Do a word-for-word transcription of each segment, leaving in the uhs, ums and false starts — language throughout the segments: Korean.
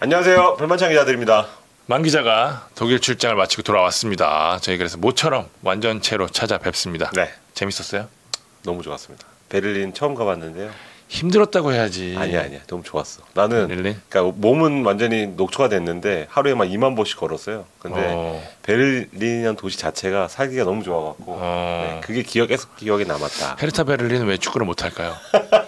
안녕하세요. 불만찬 기자들입니다. 만 기자가 독일 출장을 마치고 돌아왔습니다. 저희 그래서 모처럼 완전체로 찾아뵙습니다. 네. 재밌었어요? 너무 좋았습니다. 베를린 처음 가봤는데요. 힘들었다고 해야지. 아니야 아니야. 너무 좋았어. 나는 베를린? 그러니까 몸은 완전히 녹초가 됐는데 하루에 막 이만 보씩 걸었어요. 근데 어. 베를린이라는 도시 자체가 살기가 너무 좋아갖고 어. 네, 그게 기억, 계속 기억에 남았다. 헤르타 베를린은 왜 축구를 못할까요?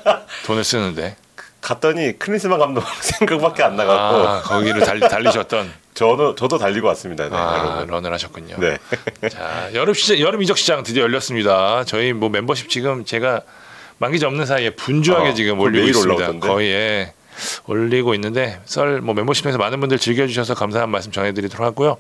돈을 쓰는데. 갔더니 클린스만 감독 생각밖에 안 나갔고 아, 거기를 달리, 달리셨던. 저는 저도 달리고 왔습니다. 네, 아, 여러분. 런을 하셨군요. 네. 자, 여름 시장, 여름 이적 시장 드디어 열렸습니다. 저희 뭐 멤버십 지금 제가 만 기자 없는 사이에 분주하게 어, 지금 그럼 올리고 매일 있습니다. 올라오던데? 거의 예, 올리고 있는데 썰 뭐 멤버십 통해서 많은 분들 즐겨주셔서 감사한 말씀 전해드리도록 하고요.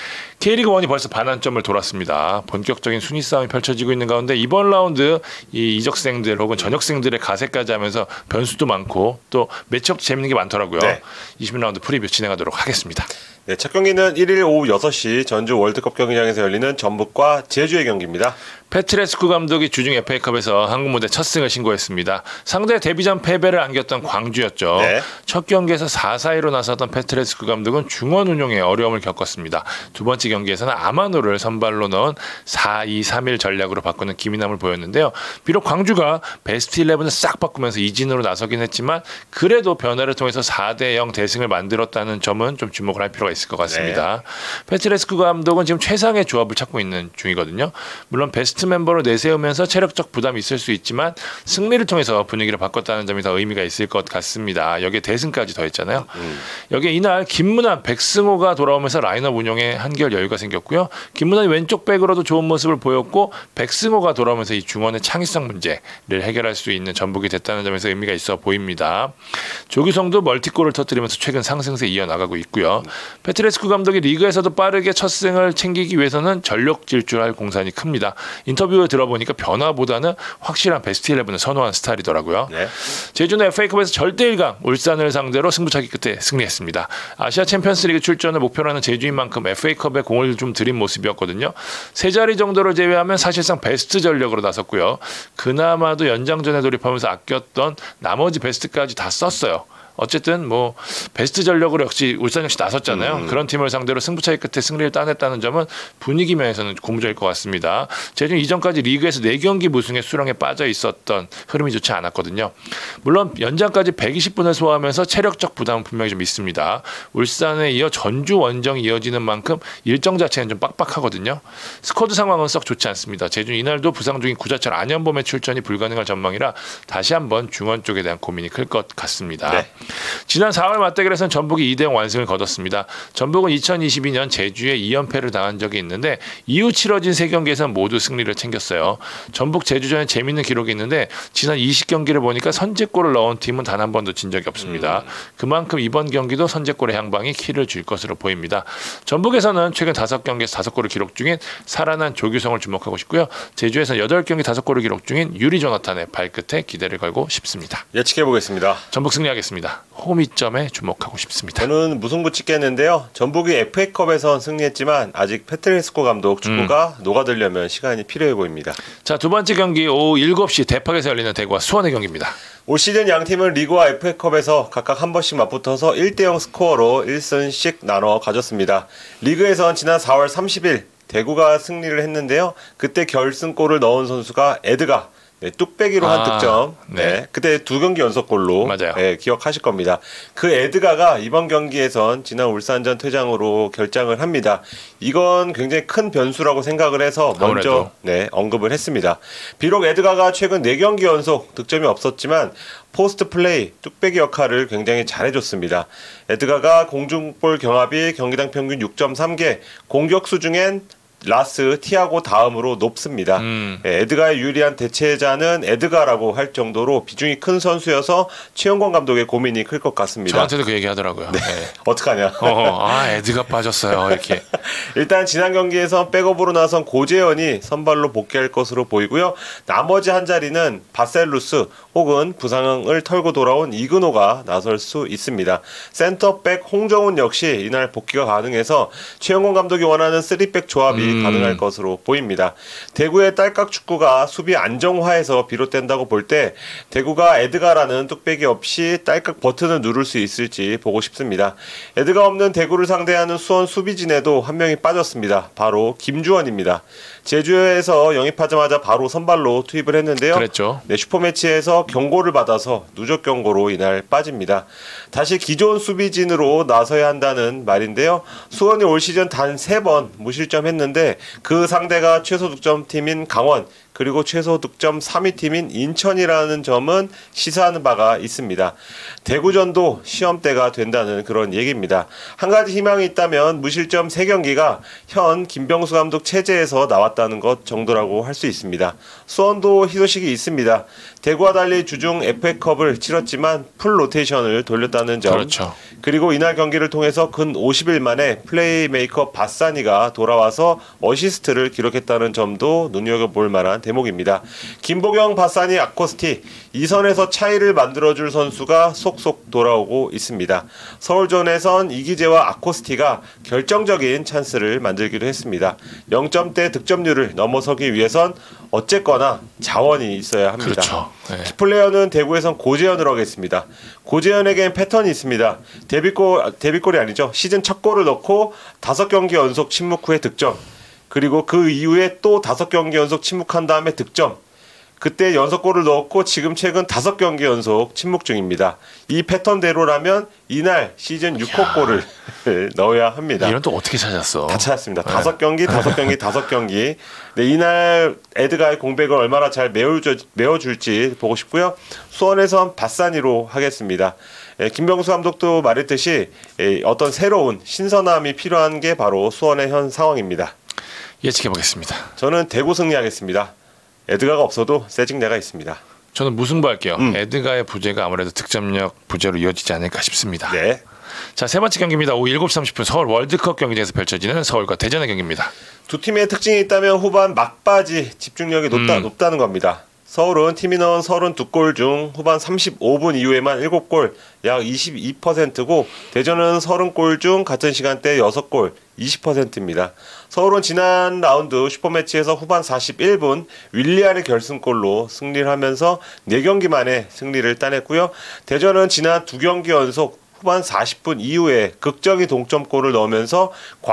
K리그 일이 벌써 반환점을 돌았습니다. 본격적인 순위 싸움이 펼쳐지고 있는 가운데 이번 라운드 이 이적생들 혹은 전역생들의 가세까지 하면서 변수도 많고 또 매치업도 재밌는 게 많더라고요. 네. 이십 라운드 프리뷰 진행하도록 하겠습니다. 네, 첫 경기는 일일 오후 여섯 시 전주 월드컵 경기장에서 열리는 전북과 제주의 경기입니다. 페트레스쿠 감독이 주중 에프에이컵에서 한국 무대 첫 승을 신고했습니다. 상대 데뷔전 패배를 안겼던 광주였죠. 네. 첫 경기에서 사 사이로 나섰던 페트레스쿠 감독은 중원 운용에 어려움을 겪었습니다. 두 번째 경기에서는 아마노를 선발로 넣은 사 이 삼 일 전략으로 바꾸는 기민함을 보였는데요. 비록 광주가 베스트 십일을 싹 바꾸면서 이진으로 나서긴 했지만 그래도 변화를 통해서 사 대 영 대승을 만들었다는 점은 좀 주목을 할 필요가 있을 것 같습니다. 네. 페트레스쿠 감독은 지금 최상의 조합을 찾고 있는 중이거든요. 물론 베스트 멤버로 내세우면서 체력적 부담이 있을 수 있지만 승리를 통해서 분위기를 바꿨다는 점이 더 의미가 있을 것 같습니다. 여기에 대승까지 더했잖아요. 음. 여기에 이날 김문환, 백승호가 돌아오면서 라인업 운영에 한결 여유가 생겼고요. 김문환이 왼쪽 백으로도 좋은 모습을 보였고 백승호가 돌아오면서 이 중원의 창의성 문제를 해결할 수 있는 전북이 됐다는 점에서 의미가 있어 보입니다. 조규성도 멀티골을 터뜨리면서 최근 상승세 이어나가고 있고요. 음. 페트레스쿠 감독이 리그에서도 빠르게 첫 승을 챙기기 위해서는 전력 질주할 공산이 큽니다. 인터뷰를 들어보니까 변화보다는 확실한 베스트 십일을 선호한 스타일이더라고요. 네. 제주는 에프에이컵에서 절대 일 강 울산을 상대로 승부차기 끝에 승리했습니다. 아시아 챔피언스리그 출전을 목표로 하는 제주인 만큼 에프에이컵에 공을 좀 들인 모습이었거든요. 세 자리 정도를 제외하면 사실상 베스트 전력으로 나섰고요. 그나마도 연장전에 돌입하면서 아꼈던 나머지 베스트까지 다 썼어요. 어쨌든 뭐 베스트 전력으로 역시 울산 역시 나섰잖아요. 음. 그런 팀을 상대로 승부차기 끝에 승리를 따냈다는 점은 분위기 면에서는 고무적일 것 같습니다. 제주는 이전까지 리그에서 네 경기 무승의 수렁에 빠져 있었던 흐름이 좋지 않았거든요. 물론 연장까지 백이십 분을 소화하면서 체력적 부담은 분명히 좀 있습니다. 울산에 이어 전주 원정이 이어지는 만큼 일정 자체는 좀 빡빡하거든요. 스쿼드 상황은 썩 좋지 않습니다. 제주는 이날도 부상 중인 구자철 안현범의 출전이 불가능할 전망이라 다시 한번 중원 쪽에 대한 고민이 클 것 같습니다. 네. 지난 사월 맞대결에서는 전북이 이 대 영 완승을 거뒀습니다. 전북은 이천이십이 년 제주에 이 연패를 당한 적이 있는데 이후 치러진 세 경기에서는 모두 승리를 챙겼어요. 전북 제주전에 재밌는 기록이 있는데 지난 이십 경기를 보니까 선제골을 넣은 팀은 단 한 번도 진 적이 없습니다. 음. 그만큼 이번 경기도 선제골의 향방이 키를 줄 것으로 보입니다. 전북에서는 최근 다섯 경기에서 다섯 골을 기록 중인 살아난 조규성을 주목하고 싶고요. 제주에서는 여덟 경기 다섯 골을 기록 중인 유리 조나탄의 발끝에 기대를 걸고 싶습니다. 예측해보겠습니다. 전북 승리하겠습니다. 호미점에 주목하고 싶습니다. 저는 무승부 찍겠는데요. 전북이 에프에이컵에선 승리했지만 아직 페트레스코 감독 축구가 음. 녹아들려면 시간이 필요해 보입니다. 자, 두 번째 경기 오후 일곱 시 대팍에서 열리는 대구와 수원의 경기입니다. 올 시즌 양 팀은 리그와 에프에이컵에서 각각 한 번씩 맞붙어서 일 대 영 스코어로 일 승씩 나눠 가졌습니다. 리그에선 지난 사월 삼십일 대구가 승리를 했는데요. 그때 결승골을 넣은 선수가 에드가 네, 뚝배기로 한 아, 득점. 네. 네. 그때 두 경기 연속골로 맞아요. 네, 기억하실 겁니다. 그 에드가가 이번 경기에선 지난 울산전 퇴장으로 결장을 합니다. 이건 굉장히 큰 변수라고 생각을 해서 먼저 네, 언급을 했습니다. 비록 에드가가 최근 네 경기 연속 득점이 없었지만 포스트 플레이, 뚝배기 역할을 굉장히 잘해줬습니다. 에드가가 공중볼 경합이 경기당 평균 육 점 삼 개, 공격수 중엔 라스, 티아고 다음으로 높습니다. 음. 에드가의 유리한 대체자는 에드가라고 할 정도로 비중이 큰 선수여서 최영권 감독의 고민이 클 것 같습니다. 저한테도 그 얘기 하더라고요. 네. 네. 어떡하냐. 어허, 아, 에드가 빠졌어요. 이렇게. 일단 지난 경기에서 백업으로 나선 고재현이 선발로 복귀할 것으로 보이고요. 나머지 한 자리는 바셀루스 혹은 부상을 털고 돌아온 이근호가 나설 수 있습니다. 센터백 홍정훈 역시 이날 복귀가 가능해서 최영권 감독이 원하는 쓰리백 조합이 음. 음. 가능할 것으로 보입니다. 대구의 딸깍 축구가 수비 안정화에서 비롯된다고 볼 때 대구가 에드가라는 뚝배기 없이 딸깍 버튼을 누를 수 있을지 보고 싶습니다. 에드가 없는 대구를 상대하는 수원 수비진에도 한 명이 빠졌습니다. 바로 김주원입니다. 제주에서 영입하자마자 바로 선발로 투입을 했는데요. 그랬죠. 네, 슈퍼매치에서 경고를 받아서 누적 경고로 이날 빠집니다. 다시 기존 수비진으로 나서야 한다는 말인데요. 수원이 올 시즌 단 세 번 무실점했는데 그 상대가 최소 득점 팀인 강원 그리고 최소 득점 삼 위 팀인 인천이라는 점은 시사하는 바가 있습니다. 대구전도 시험대가 된다는 그런 얘기입니다. 한 가지 희망이 있다면 무실점 세 경기가 현 김병수 감독 체제에서 나왔다는 것 정도라고 할 수 있습니다. 수원도 희소식이 있습니다. 대구와 달리 주중 에프에이컵을 치렀지만 풀 로테이션을 돌렸다는 점. 그렇죠. 그리고 이날 경기를 통해서 근 오십 일 만에 플레이메이커 바사니가 돌아와서 어시스트를 기록했다는 점도 눈여겨볼 만한 대목입니다. 김보경, 바사니, 아코스티 이 선에서 차이를 만들어줄 선수가 속속 돌아오고 있습니다. 서울전에선 이기재와 아코스티가 결정적인 찬스를 만들기도 했습니다. 영 점대 득점률을 넘어서기 위해선 어쨌거나 자원이 있어야 합니다. 그렇죠. 네. 키플레이어는 대구에선 고재현을 하겠습니다. 고재현에겐 패턴이 있습니다. 데뷔골, 데뷔골이 아니죠. 시즌 첫 골을 넣고 다섯 경기 연속 침묵 후에 득점. 그리고 그 이후에 또 다섯 경기 연속 침묵한 다음에 득점. 그때 연속골을 넣었고 지금 최근 다섯 경기 연속 침묵 중입니다. 이 패턴대로라면 이날 시즌 육 호 골을 넣어야 합니다. 이런 또 어떻게 찾았어? 다 찾았습니다. 네. 다섯 경기, 다섯 경기, 다섯 경기. 네, 이날 에드가의 공백을 얼마나 잘 메워줄, 메워줄지 보고 싶고요. 수원에선 바사니로 하겠습니다. 예, 김병수 감독도 말했듯이 예, 어떤 새로운 신선함이 필요한 게 바로 수원의 현 상황입니다. 예측해보겠습니다. 저는 대구 승리하겠습니다. 에드가가 없어도 세징야가 있습니다. 저는 무승부 할게요. 음. 에드가의 부재가 아무래도 득점력 부재로 이어지지 않을까 싶습니다. 네. 자, 세 번째 경기입니다. 오후 일곱 시 삼십 분 서울 월드컵 경기장에서 펼쳐지는 서울과 대전의 경기입니다. 두 팀의 특징이 있다면 후반 막바지 집중력이 높다, 음. 높다는 겁니다. 서울은 팀이 넣은 삼십이 골 중 후반 삼십오 분 이후에만 일곱 골, 약 이십이 퍼센트고 대전은 삼십 골 중 같은 시간대 여섯 골, 이십 퍼센트입니다. 서울은 지난 라운드 슈퍼매치에서 후반 사십일 분 윌리안의 결승골로 승리를 하면서 네 경기 만에 승리를 따냈고요. 대전은 지난 두 경기 연속 후반 사십 분 이후에 극적인 동점골을 넣으면서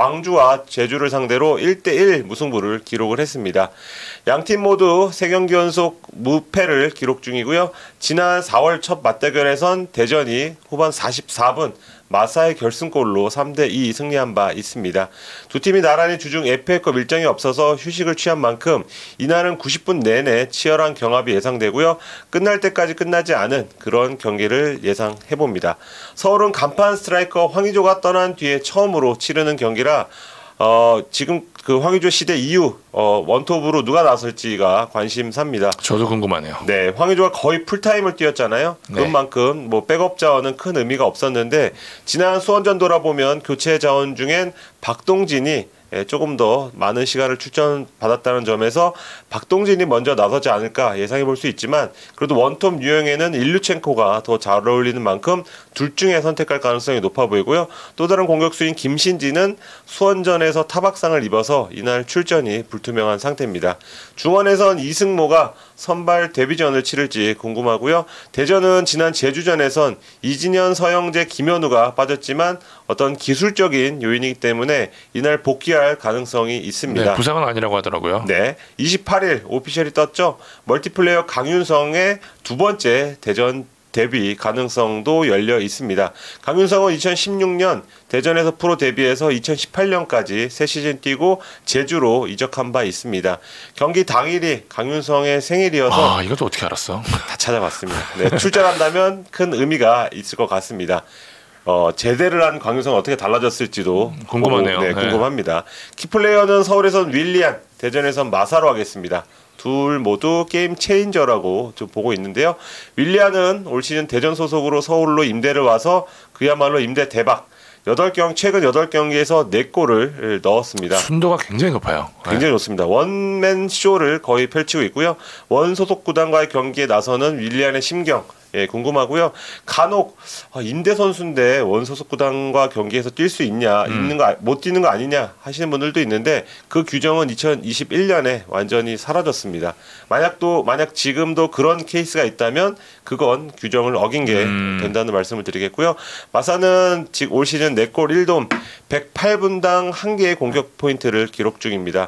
광주와 제주를 상대로 일 대 일 무승부를 기록을 했습니다. 양팀 모두 세 경기 연속 무패를 기록 중이고요. 지난 사월 첫 맞대결에선 대전이 후반 사십사 분 마사의 결승골로 삼 대 이 승리한 바 있습니다. 두 팀이 나란히 주중 에프에이컵 일정이 없어서 휴식을 취한 만큼 이날은 구십 분 내내 치열한 경합이 예상되고요. 끝날 때까지 끝나지 않은 그런 경기를 예상해봅니다. 서울은 간판 스트라이커 황의조가 떠난 뒤에 처음으로 치르는 경기라 어, 지금 그 황의조 시대 이후 어, 원톱으로 누가 나설지가 관심사입니다. 저도 궁금하네요. 네, 황의조가 거의 풀타임을 뛰었잖아요. 네. 그만큼 뭐 백업 자원은 큰 의미가 없었는데 지난 수원전 돌아보면 교체 자원 중엔 박동진이 조금 더 많은 시간을 출전받았다는 점에서 박동진이 먼저 나서지 않을까 예상해 볼 수 있지만 그래도 원톱 유형에는 일류첸코가 더 잘 어울리는 만큼 둘 중에 선택할 가능성이 높아 보이고요. 또 다른 공격수인 김신지는 수원전에서 타박상을 입어서 이날 출전이 불투명한 상태입니다. 중원에선 이승모가 선발 데뷔전을 치를지 궁금하고요. 대전은 지난 제주전에선 이진현, 서영재, 김현우가 빠졌지만 어떤 기술적인 요인이기 때문에 이날 복귀할 가능성이 있습니다. 네, 부상은 아니라고 하더라고요. 네, 이십팔 일 오피셜이 떴죠. 멀티플레이어 강윤성의 두 번째 대전 데뷔 가능성도 열려 있습니다. 강윤성은 이천십육 년 대전에서 프로 데뷔해서 이천십팔 년까지 세 시즌 뛰고 제주로 이적한 바 있습니다. 경기 당일이 강윤성의 생일이어서 아, 이것도 어떻게 알았어? 다 찾아봤습니다. 네, 출전한다면 큰 의미가 있을 것 같습니다. 어, 제대를 한 강윤성은 어떻게 달라졌을지도 궁금하네요. 보고, 네, 네. 궁금합니다. 키플레이어는 서울에선 윌리안, 대전에선 마사로 하겠습니다. 둘 모두 게임 체인저라고 좀 보고 있는데요. 윌리안은 올 시즌 대전 소속으로 서울로 임대를 와서 그야말로 임대 대박. 여덟 경 최근 여덟 경기에서 네 골을 넣었습니다. 순도가 굉장히 높아요. 굉장히 좋습니다. 원맨 쇼를 거의 펼치고 있고요. 원 소속 구단과의 경기에 나서는 윌리안의 심경 예, 궁금하고요. 간혹 아, 임대 선수인데 원소속 구단과 경기에서 뛸 수 있냐, 음. 있는 거 못 뛰는 거 아니냐 하시는 분들도 있는데 그 규정은 이천이십일 년에 완전히 사라졌습니다. 만약 또 만약 지금도 그런 케이스가 있다면 그건 규정을 어긴 게 음. 된다는 말씀을 드리겠고요. 마사는 지금 올 시즌 네 골 일 도움 백팔 분당 한 개의 공격 포인트를 기록 중입니다.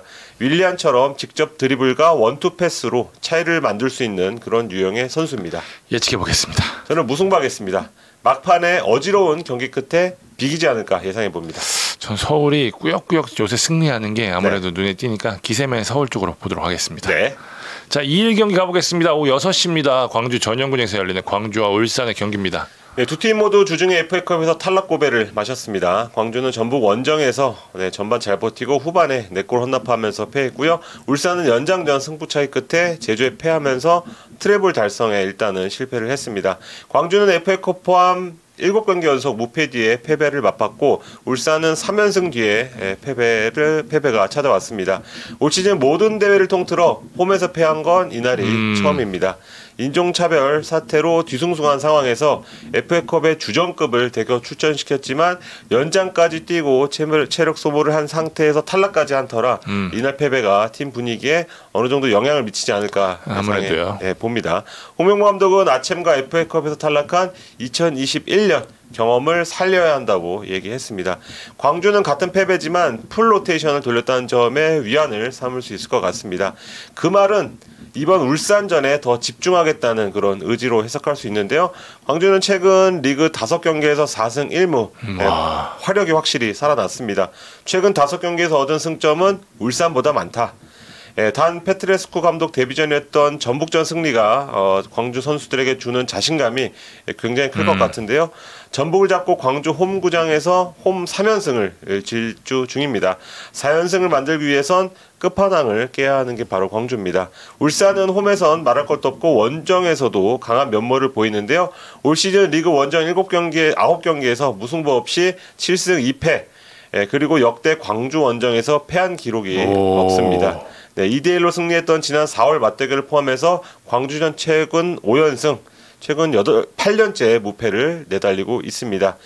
윌리안처럼 직접 드리블과 원투 패스로 차이를 만들 수 있는 그런 유형의 선수입니다. 예측해 보겠습니다. 저는 무승부하겠습니다. 막판에 어지러운 경기 끝에 비기지 않을까 예상해 봅니다. 전 서울이 꾸역꾸역 요새 승리하는 게 아무래도 네. 눈에 띄니까 기세맨 서울 쪽으로 보도록 하겠습니다. 네. 자, 이 일 경기 가보겠습니다. 오후 여섯 시입니다. 광주 전용구장에서 열리는 광주와 울산의 경기입니다. 네, 두 팀 모두 주중에 에프에이컵에서 탈락 고배를 마셨습니다. 광주는 전북 원정에서 네, 전반 잘 버티고 후반에 네 골 헌납하면서 패했고요. 울산은 연장전 승부 차이 끝에 제주에 패하면서 트래블 달성에 일단은 실패를 했습니다. 광주는 에프에이컵 포함 일곱 경기 연속 무패 뒤에 패배를 맛봤고 울산은 삼 연승 뒤에 패배를 패배가 찾아왔습니다. 올 시즌 모든 대회를 통틀어 홈에서 패한 건 이날이 음. 처음입니다. 인종차별 사태로 뒤숭숭한 상황에서 에프에이컵의 주전급을 대거 출전시켰지만 연장까지 뛰고 체력 소모를 한 상태에서 탈락까지 한 터라 음. 이날 패배가 팀 분위기에 어느 정도 영향을 미치지 않을까 아무래도요. 네, 봅니다. 홍명보 감독은 아챔과 에프에이컵에서 탈락한 이천이십일 년 경험을 살려야 한다고 얘기했습니다. 광주는 같은 패배지만 풀 로테이션을 돌렸다는 점에 위안을 삼을 수 있을 것 같습니다. 그 말은 이번 울산전에 더 집중하겠다는 그런 의지로 해석할 수 있는데요. 광주는 최근 리그 다섯 경기에서 사 승 일 무 네, 화력이 확실히 살아났습니다. 최근 다섯 경기에서 얻은 승점은 울산보다 많다. 예, 단 페트레스쿠 감독 데뷔전이었던 전북전 승리가 어, 광주 선수들에게 주는 자신감이 굉장히 클 것 음. 같은데요. 전북을 잡고 광주 홈구장에서 홈 삼 연승을 질주 중입니다. 사 연승을 만들기 위해선 끝판왕을 깨야 하는 게 바로 광주입니다. 울산은 홈에선 말할 것도 없고 원정에서도 강한 면모를 보이는데요. 올 시즌 리그 원정 일곱 경기에 아홉 경기에서 무승부 없이 칠 승 이 패 예, 그리고 역대 광주 원정에서 패한 기록이 오. 없습니다. 네, 이 대 일로 승리했던 지난 사월 맞대결을 포함해서 광주전 최근 오 연승, 최근 팔 년째 무패를 내달리고 있습니다.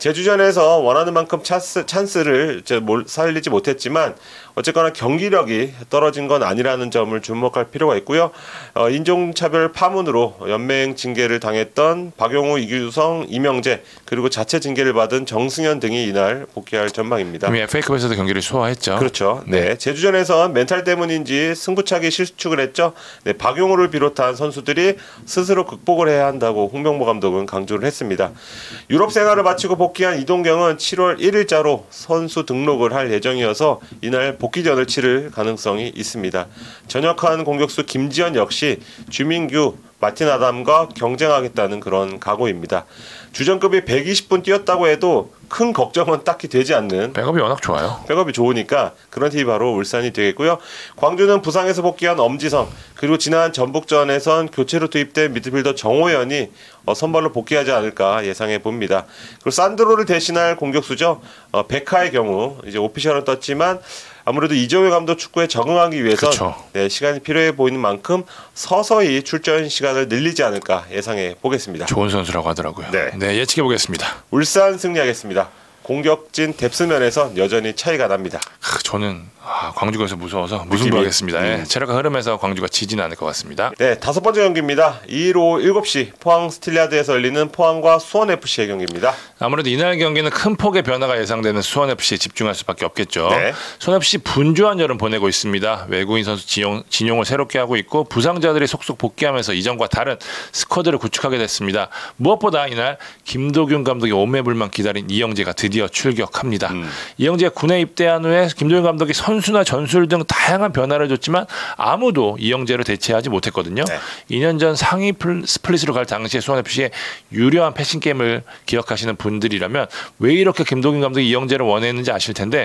제주전에서 원하는 만큼 찬스, 찬스를 이제 살리지 못했지만 어쨌거나 경기력이 떨어진 건 아니라는 점을 주목할 필요가 있고요. 어, 인종차별 파문으로 연맹 징계를 당했던 박용우, 이규성, 이명재 그리고 자체 징계를 받은 정승현 등이 이날 복귀할 전망입니다. 이미 에프에이컵에서도 경기를 소화했죠. 그렇죠. 네, 네. 제주전에선 멘탈 때문인지 승부차기 실축을 했죠. 네, 박용우를 비롯한 선수들이 스스로 극복을 해야 한다고 홍명보 감독은 강조를 했습니다. 유럽 생활을 마치고 복귀한 이동경은 칠월 일일자로 선수 등록을 할 예정이어서 이날 복귀전을 치를 가능성이 있습니다. 전역한 공격수 김지현 역시 주민규, 마틴 아담과 경쟁하겠다는 그런 각오입니다. 주전급이 백이십 분 뛰었다고 해도 큰 걱정은 딱히 되지 않는 백업이 워낙 좋아요. 백업이 좋으니까 그런 팀이 바로 울산이 되겠고요. 광주는 부상에서 복귀한 엄지성 그리고 지난 전북전에선 교체로 투입된 미드필더 정호연이 어, 선발로 복귀하지 않을까 예상해 봅니다. 그리고 산드로를 대신할 공격수죠. 어, 베카의 경우 이제 오피셜은 떴지만 아무래도 이정효 감독 축구에 적응하기 위해서 네, 시간이 필요해 보이는 만큼 서서히 출전 시간을 늘리지 않을까 예상해 보겠습니다. 좋은 선수라고 하더라고요. 네, 네 예측해 보겠습니다. 울산 승리하겠습니다. 공격진 뎁스 면에서 여전히 차이가 납니다. 크, 저는 아, 광주가 서 무서워서 무승부하겠습니다. 음. 예, 체력과 흐름에서 광주가 지지는 않을 것 같습니다. 네, 다섯 번째 경기입니다. 이일 오후 일곱 시 포항 스틸리아드에서 열리는 포항과 수원에프씨의 경기입니다. 아무래도 이날 경기는 큰 폭의 변화가 예상되는 수원에프씨에 집중할 수밖에 없겠죠. 네. 수원에프씨 분주한 여름 보내고 있습니다. 외국인 선수 진용, 진용을 새롭게 하고 있고 부상자들이 속속 복귀하면서 이전과 다른 스쿼드를 구축하게 됐습니다. 무엇보다 이날 김도균 감독이 오매불만 기다린 이영재가 드디어 출격합니다. 음. 이영재가 군에 입대한 후에 김도균 감독이 선수나 전술 등 다양한 변화를 줬지만 아무도 이영재를 대체하지 못했거든요. 네. 이 년 전 상위 스플릿으로 갈 당시에 수원에프씨의 유려한 패싱 게임을 기억하시는 분들이라면 왜 이렇게 김도균 감독이 이영재를 원했는지 아실 텐데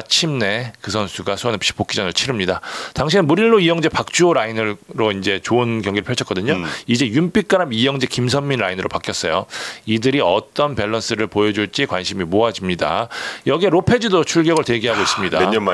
마침내 그 선수가 수원에프씨 복귀전을 치릅니다. 당시에는 무릴로 이영재 박주호 라인으로 이제 좋은 경기를 펼쳤거든요. 음. 이제 윤빛가람 이영재 김선민 라인으로 바뀌었어요. 이들이 어떤 밸런스를 보여줄지 관심이 모아집니다. 여기에 로페즈도 출격을 대기하고 있습니다. 몇 년 만이에요.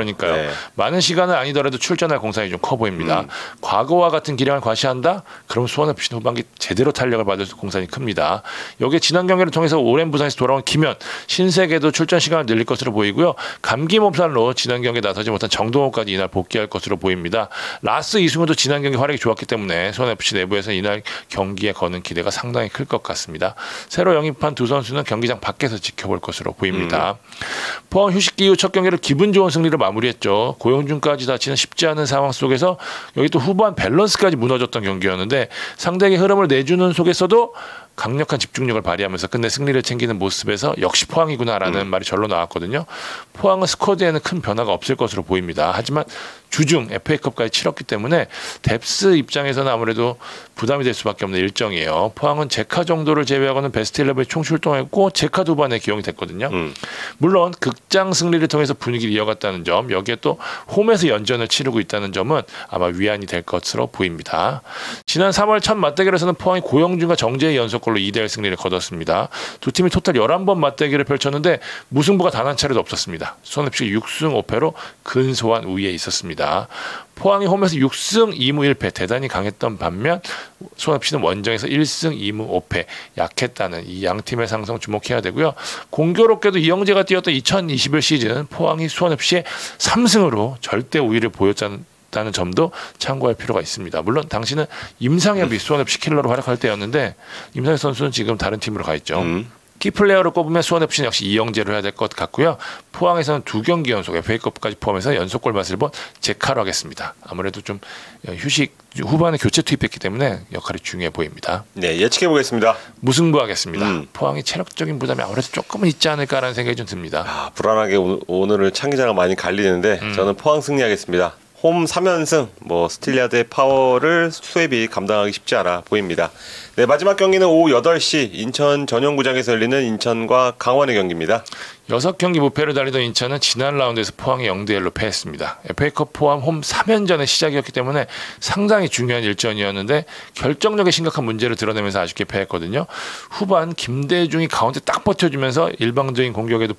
그러니까요. 네. 많은 시간은 아니더라도 출전할 공산이 좀 커 보입니다. 음. 과거와 같은 기량을 과시한다? 그럼 수원에프씨는 후반기 제대로 탄력을 받을 공산이 큽니다. 여기에 지난 경기를 통해서 오랜 부상에서 돌아온 김현, 신세계도 출전 시간을 늘릴 것으로 보이고요. 감기 몸살로 지난 경기에 나서지 못한 정동호까지 이날 복귀할 것으로 보입니다. 라스 이승우도 지난 경기 활약이 좋았기 때문에 수원에프씨 내부에서 이날 경기에 거는 기대가 상당히 클 것 같습니다. 새로 영입한 두 선수는 경기장 밖에서 지켜볼 것으로 보입니다. 음. 포항 휴식기 이후 첫 경기를 기분 좋은 승리로 마무리했죠. 고영준까지 다치는 쉽지 않은 상황 속에서 여기 또 후반 밸런스까지 무너졌던 경기였는데 상대에게 흐름을 내주는 속에서도 강력한 집중력을 발휘하면서 끝내 승리를 챙기는 모습에서 역시 포항이구나라는 음. 말이 절로 나왔거든요. 포항은 스쿼드에는 큰 변화가 없을 것으로 보입니다. 하지만 주중 에프에이컵까지 치렀기 때문에 뎁스 입장에서는 아무래도 부담이 될 수밖에 없는 일정이에요. 포항은 제카 정도를 제외하고는 베스트 십일에 총 출동했고 제카 두 번에 기용이 됐거든요. 음. 물론 극장 승리를 통해서 분위기를 이어갔다는 점, 여기에 또 홈에서 연전을 치르고 있다는 점은 아마 위안이 될 것으로 보입니다. 지난 삼월 첫 맞대결에서는 포항이 고영준과 정재의 연속골로 이 대 일 승리를 거뒀습니다. 두 팀이 토탈 열한 번 맞대결을 펼쳤는데 무승부가 단 한 차례도 없었습니다. 수원에프씨가 육 승 오 패로 근소한 우위에 있었습니다. 포항이 홈에서 육 승 이 무 일 패 대단히 강했던 반면 수원에프씨는 원정에서 일 승 이 무 오 패 약했다는 이 양 팀의 상승 주목해야 되고요. 공교롭게도 이영재가 뛰었던 이천이십일 시즌 포항이 수원에프씨의 삼 승으로 절대 우위를 보였다는 다는 점도 참고할 필요가 있습니다. 물론 당시는 임상엽이 수원에프씨 킬러로 활약할 때였는데 임상엽 선수는 지금 다른 팀으로 가 있죠. 음. 키플레이어를 꼽으면 수원에프씨는 역시 이영재로 해야 될 것 같고요. 포항에서는 두 경기 연속 에프에이컵까지 포함해서 연속골 맛을 본 제카로 하겠습니다. 아무래도 좀 휴식 후반에 교체 투입했기 때문에 역할이 중요해 보입니다. 네, 예측해 보겠습니다. 무승부 하겠습니다. 음. 포항이 체력적인 부담이 아무래도 조금은 있지 않을까라는 생각이 좀 듭니다. 아, 불안하게 오, 오늘을 창기자가 많이 갈리는데 음. 저는 포항 승리하겠습니다. 홈 삼 연승, 뭐 스틸리아드의 파워를 수협이 감당하기 쉽지 않아 보입니다. 네, 마지막 경기는 오후 여덟 시 인천 전용구장에서 열리는 인천과 강원의 경기입니다. 여섯 경기 무패를 달리던 인천은 지난 라운드에서 포항에 영 대 일로 패했습니다. 에프에이컵 포함 홈 삼 연전의 시작이었기 때문에 상당히 중요한 일전이었는데 결정력에 심각한 문제를 드러내면서 아쉽게 패했거든요. 후반 김대중이 가운데 딱 버텨주면서 일방적인 공격에도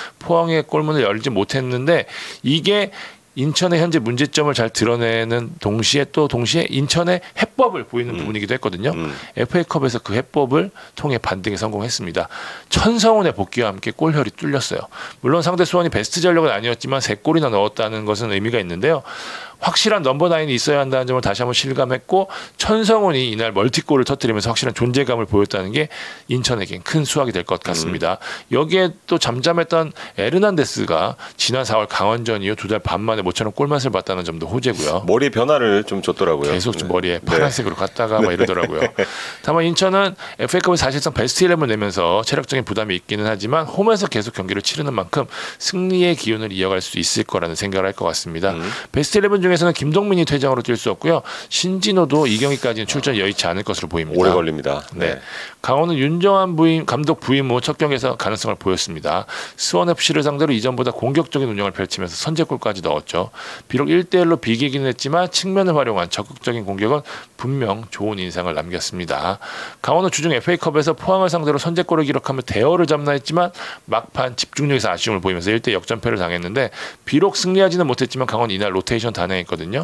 포항의 골문을 열지 못했는데 이게 인천의 현재 문제점을 잘 드러내는 동시에 또 동시에 인천의 해법을 보이는 음. 부분이기도 했거든요. 음. 에프에이컵에서 그 해법을 통해 반등에 성공했습니다. 천성훈의 복귀와 함께 골혈이 뚫렸어요. 물론 상대 수원이 베스트 전력은 아니었지만 세 골이나 넣었다는 것은 의미가 있는데요. 확실한 넘버 나인이 있어야 한다는 점을 다시 한번 실감했고 천성훈이 이날 멀티골을 터뜨리면서 확실한 존재감을 보였다는 게 인천에겐 큰 수확이 될 것 같습니다. 음. 여기에 또 잠잠했던 에르난데스가 지난 사월 강원전 이후 두 달 반 만에 모처럼 골맛을 봤다는 점도 호재고요. 머리 변화를 좀 줬더라고요. 계속 좀 머리에 파란색으로 네. 갔다가 막 이러더라고요. 다만 인천은 에프에이컵에 사실상 베스트 십일을 내면서 체력적인 부담이 있기는 하지만 홈에서 계속 경기를 치르는 만큼 승리의 기운을 이어갈 수 있을 거라는 생각을 할 것 같습니다. 음. 베스트 십일 중에서는 김동민이 퇴장으로 뛸 수 없고요. 신진호도 이 경기까지는 출전이 여의치 않을 것으로 보입니다. 오래 걸립니다. 네. 네. 강원은 윤정환 부임, 감독 부임 후 첫 경기에서 가능성을 보였습니다. 수원에프씨를 상대로 이전보다 공격적인 운영을 펼치면서 선제골까지 넣었죠. 비록 일 대 일로 비기기는 했지만 측면을 활용한 적극적인 공격은 분명 좋은 인상을 남겼습니다. 강원은 주중 에프에이컵에서 포항을 상대로 선제골을 기록하며 대어를 잡나 했지만 막판 집중력에서 아쉬움을 보이면서 일 대 역전패를 당했는데 비록 승리하지는 못했지만 강원 이날 로테이션 단행했거든요.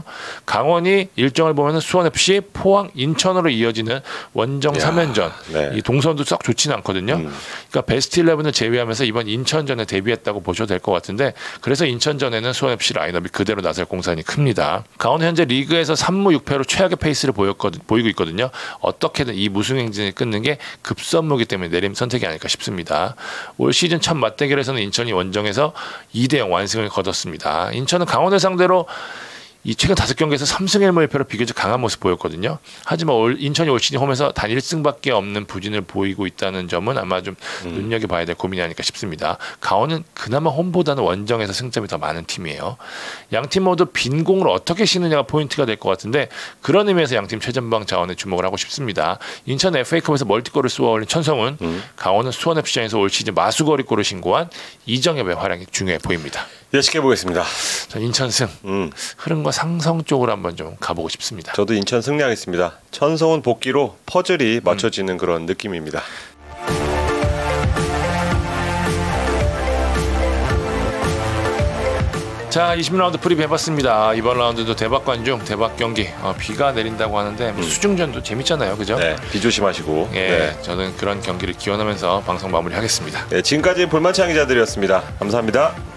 강원이 일정을 보면 수원에프씨, 포항, 인천으로 이어지는 원정 삼 연전. 네. 이 동선도 썩 좋지는 않거든요. 음. 그러니까 베스트 십일을 제외하면서 이번 인천전에 데뷔했다고 보셔도 될 것 같은데 그래서 인천전에는 수원에프씨 라인업이 그대로 나설 공산이 큽니다. 강원은 현재 리그에서 삼 무 육 패로 최악의 페이스를 보였거든, 보이고 있거든요. 어떻게든 이 무승 행진을 끊는 게 급선무기 때문에 내림 선택이 아닐까 싶습니다. 올 시즌 첫 맞대결에서는 인천이 원정에서 이 대 영 완승을 거뒀습니다. 인천은 강원을 상대로 이 최근 다섯 경기에서 삼 승 일 무 일 패로 비교적 강한 모습 보였거든요. 하지만 올, 인천이 올 시즌 홈에서 단 일 승밖에 없는 부진을 보이고 있다는 점은 아마 좀 음. 눈여겨봐야 될 고민이 아닐까 싶습니다. 강원은 그나마 홈보다는 원정에서 승점이 더 많은 팀이에요. 양팀 모두 빈 공을 어떻게 씻느냐가 포인트가 될 것 같은데 그런 의미에서 양팀 최전방 자원에 주목을 하고 싶습니다. 인천 에프에이컵에서 멀티골을 쏘아올린 천성훈, 음. 강원은 수원에프씨에서 올 시즌 마수거리골을 신고한 이정엽의 활약이 중요해 보입니다. 예측해 보겠습니다. 전 인천 승. 음. 흐름과 상성 쪽으로 한번 좀 가보고 싶습니다. 저도 인천 승리하겠습니다. 천성훈 복귀로 퍼즐이 맞춰지는 음. 그런 느낌입니다. 자, 이십 라운드 프리뷰 해봤습니다. 이번 라운드도 대박 관중, 대박 경기. 어, 비가 내린다고 하는데 음. 수중전도 재밌잖아요, 그죠? 네, 비 조심하시고. 예, 네. 저는 그런 경기를 기원하면서 방송 마무리하겠습니다. 네, 지금까지 볼만찬 기자들이었습니다. 감사합니다.